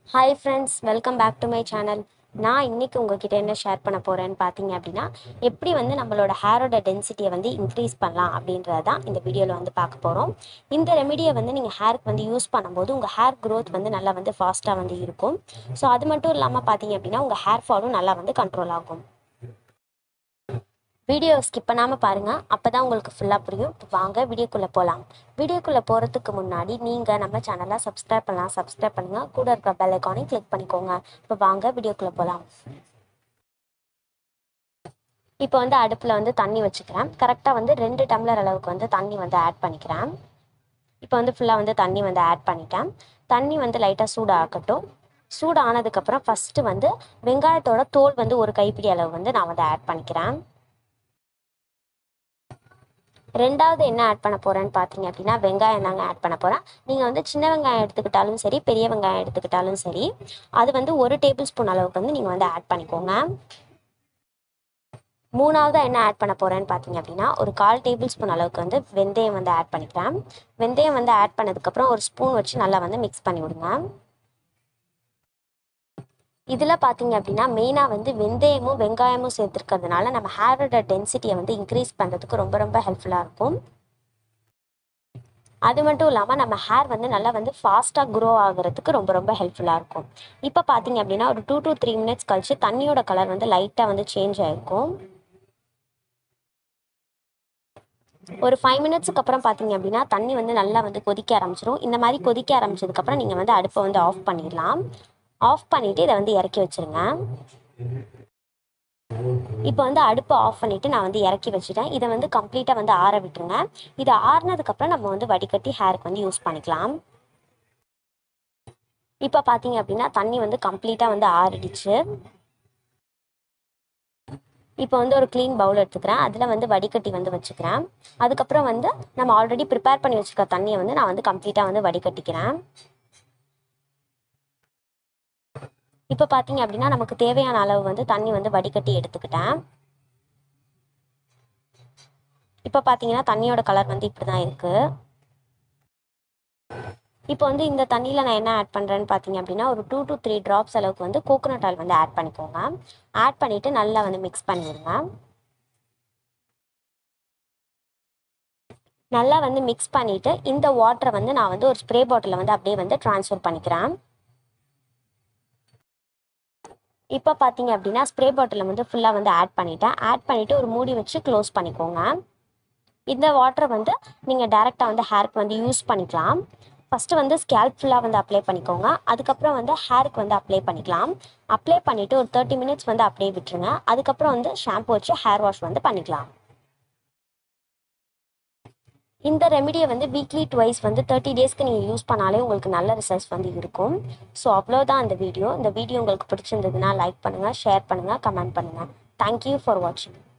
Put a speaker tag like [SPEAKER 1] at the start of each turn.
[SPEAKER 1] Hi friends, welcome back to my channel. நான் இன்னைக்கு உங்ககிட்ட என்ன ஷேர் பண்ண போறேன்னு பார்த்தீங்க அப்படின்னா எப்படி வந்து நம்மளோட ஹேரோட டென்சிட்டியை வந்து இன்க்ரீஸ் பண்ணலாம் அப்படின்றது தான் இந்த வீடியோவில் வந்து பார்க்க போகிறோம். இந்த ரெமிடியை வந்து நீங்கள் ஹேருக்கு வந்து யூஸ் பண்ணும்போது உங்கள் ஹேர் க்ரோத் வந்து நல்லா வந்து ஃபாஸ்ட்டாக வந்து இருக்கும். ஸோ அது மட்டும் இல்லாமல் பார்த்தீங்க அப்படின்னா உங்கள் ஹேர் ஃபாலும் நல்லா வந்து கண்ட்ரோல் ஆகும். வீடியோ ஸ்கிப் பண்ணாமல் பாருங்கள், அப்போ தான் உங்களுக்கு ஃபுல்லாக புரியும். இப்போ வாங்க வீடியோக்குள்ளே போகலாம். வீடியோக்குள்ளே போகிறதுக்கு முன்னாடி நீங்கள் நம்ம சேனலை சப்ஸ்கிரைப் பண்ணுங்கள், கூட இருக்கிற பெல் ஐக்கானையும் கிளிக் பண்ணிக்கோங்க. இப்போ வாங்க வீடியோக்குள்ளே போகலாம். இப்போ வந்து அடுப்பில் வந்து தண்ணி வச்சுக்கிறேன். கரெக்டாக வந்து 2 டம்ளர் அளவுக்கு வந்து தண்ணி வந்து ஆட் பண்ணிக்கிறேன். இப்போ வந்து ஃபுல்லாக வந்து தண்ணி வந்து ஆட் பண்ணிட்டேன். தண்ணி வந்து லைட்டாக சூடாகட்டும். சூடானதுக்கப்புறம் ஃபஸ்ட்டு வந்து வெங்காயத்தோட தோல் வந்து ஒரு கைப்பிடி அளவு வந்து நான் வந்து ஆட் பண்ணிக்கிறேன். ரெண்டாவது என்ன ஆட் பண்ண போகிறேன்னு பார்த்தீங்க அப்படின்னா வெங்காயம் தாங்க ஆட் பண்ண போகிறேன். நீங்கள் வந்து சின்ன வெங்காயம் எடுத்துக்கிட்டாலும் சரி, பெரிய வெங்காயம் எடுத்துக்கிட்டாலும் சரி, அது வந்து 1 டேபிள் ஸ்பூன் அளவுக்கு வந்து நீங்கள் வந்து ஆட் பண்ணிக்கோங்க. மூணாவது என்ன ஆட் பண்ண போகிறேன்னு பார்த்தீங்க அப்படின்னா ஒரு 1/4 டேபிள் ஸ்பூன் அளவுக்கு வந்து வெந்தயம் வந்து ஆட் பண்ணிக்கிறேன். வெந்தயம் வந்து ஆட் பண்ணதுக்கப்புறம் ஒரு ஸ்பூன் வச்சு நல்லா வந்து மிக்ஸ் பண்ணி விடுங்க. இதில் பார்த்தீங்க அப்படின்னா மெயினாக வந்து வெந்தயமும் வெங்காயமும் சேர்த்துருக்கிறதுனால நம்ம ஹேரோட டென்சிட்டியை வந்து இன்க்ரீஸ் பண்ணுறதுக்கு ரொம்ப ரொம்ப ஹெல்ப்ஃபுல்லாக இருக்கும். அது மட்டும் இல்லாமல் நம்ம ஹேர் வந்து நல்லா வந்து ஃபாஸ்ட்டாக க்ரோ ஆகிறதுக்கு ரொம்ப ரொம்ப ஹெல்ப்ஃபுல்லாக இருக்கும். இப்போ பார்த்தீங்க அப்படின்னா ஒரு 2 to 3 மினிட்ஸ் கழிச்சு தண்ணியோட கலர் வந்து லைட்டாக வந்து சேஞ்ச் ஆகிருக்கும். ஒரு 5 மினிட்ஸுக்கு அப்புறம் பார்த்தீங்க அப்படின்னா தண்ணி வந்து நல்லா வந்து கொதிக்க ஆரம்பிச்சிடும். இந்த மாதிரி கொதிக்க ஆரம்பிச்சதுக்கப்புறம் நீங்கள் வந்து அடுப்பை வந்து ஆஃப் பண்ணிடலாம். ஆஃப் பண்ணிவிட்டு இதை வந்து இறக்கி வச்சுருங்க. இப்போ வந்து அடுப்பை ஆஃப் பண்ணிவிட்டு நான் வந்து இறக்கி வச்சுட்டேன். இதை வந்து கம்ப்ளீட்டாக வந்து ஆற விட்டுருங்க. இதை ஆறினதுக்கப்புறம் நம்ம வந்து வடிகட்டி ஹேருக்கு வந்து யூஸ் பண்ணிக்கலாம். இப்போ பார்த்தீங்க அப்படின்னா தண்ணி வந்து கம்ப்ளீட்டாக வந்து ஆறிடுச்சு. இப்போ வந்து ஒரு க்ளீன் பவுல் எடுத்துக்கிறேன். அதில் வந்து வடிகட்டி வந்து வச்சுக்கிறேன். அதுக்கப்புறம் வந்து நம்ம ஆல்ரெடி ப்ரிப்பேர் பண்ணி வச்சுருக்க தண்ணியை வந்து நான் வந்து கம்ப்ளீட்டாக வந்து வடிகட்டிக்கிறேன். இப்போ பார்த்தீங்க அப்படின்னா நமக்கு தேவையான அளவு வந்து தண்ணி வந்து வடிகட்டி எடுத்துக்கிட்டேன். இப்போ பார்த்தீங்கன்னா தண்ணியோட கலர் வந்து இப்படி தான் இருக்குது. இப்போ வந்து இந்த தண்ணியில் நான் என்ன ஆட் பண்ணுறேன்னு பார்த்தீங்க அப்படின்னா ஒரு 2 to 3 ட்ராப்ஸ் அளவுக்கு வந்து கோகோனட் ஆயில் வந்து ஆட் பண்ணிக்கோங்க. ஆட் பண்ணிவிட்டு நல்லா வந்து மிக்ஸ் பண்ணிடுங்க. நல்லா வந்து மிக்ஸ் பண்ணிவிட்டு இந்த வாட்டரை வந்து நான் வந்து ஒரு ஸ்ப்ரே பாட்டிலில் வந்து அப்படியே வந்து ட்ரான்ஸ்ஃபர் பண்ணிக்கிறேன். இப்போ பார்த்தீங்க அப்படின்னா ஸ்ப்ரே பாட்டிலில் வந்து ஃபுல்லாக வந்து ஆட் பண்ணிவிட்டேன். ஆட் பண்ணிவிட்டு ஒரு மூடி வச்சு க்ளோஸ் பண்ணிக்கோங்க. இந்த வாட்டரை வந்து நீங்கள் டேரெக்டாக வந்து ஹேருக்கு வந்து யூஸ் பண்ணிக்கலாம். ஃபஸ்ட்டு வந்து ஸ்கேல்ப் ஃபுல்லாக வந்து அப்ளை பண்ணிக்கோங்க. அதுக்கப்புறம் வந்து ஹேருக்கு வந்து அப்ளை பண்ணிக்கலாம். அப்ளை பண்ணிவிட்டு ஒரு 30 மினிட்ஸ் வந்து அப்படியே விட்டுருங்க. அதுக்கப்புறம் வந்து ஷாம்பு வச்சு ஹேர் வாஷ் வந்து பண்ணிக்கலாம். இந்த ரெமிடியை வந்து வீக்லி ட்வைஸ் வந்து 30 டேஸ்க்கு நீங்கள் யூஸ் பண்ணாலே உங்களுக்கு நல்ல ரிசல்ட்ஸ் வந்து இருக்கும். ஸோ அவ்வளோதான் இந்த வீடியோ உங்களுக்கு பிடிச்சிருந்ததுன்னா லைக் பண்ணுங்கள், ஷேர் பண்ணுங்கள், கமெண்ட் பண்ணுங்கள். தேங்க்யூ ஃபார் வாட்சிங்.